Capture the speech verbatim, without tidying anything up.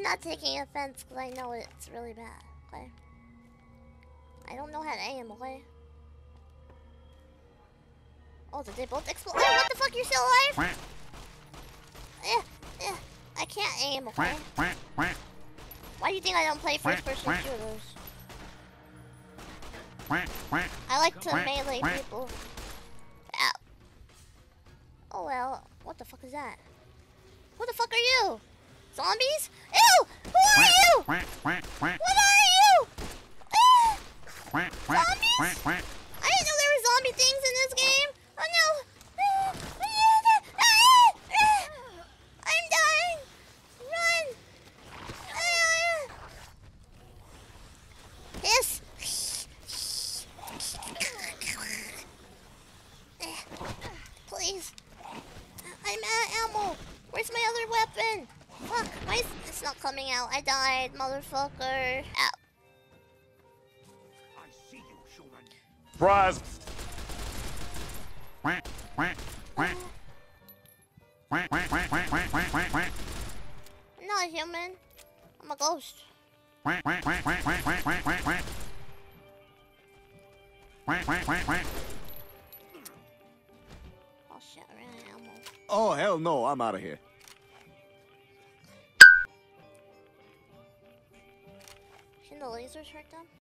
not taking offense because I know it's really bad, okay? I don't know how to aim, okay? Oh, did they both explode? Oh, what the fuck? You're still alive? Eh, eh. I can't aim, okay? Why do you think I don't play first-person shooters? I like to melee people. Ow. Oh well, what the fuck is that? Who the fuck are you? Zombies? Ew! Who are you? What are you? Ah! Zombies? I didn't know there were zombie things in this game. Oh no! I'm dying! Run! Hiss! Please. I'm out of ammo. Where's my other weapon? Fuck, why is it's not coming out? I died, motherfucker. Ow. I see you, human. Surprise! I'm not a human. I'm a ghost. Oh shit, I ran out of ammo. Oh, hell no, I'm out of here. Shouldn't the lasers hurt them?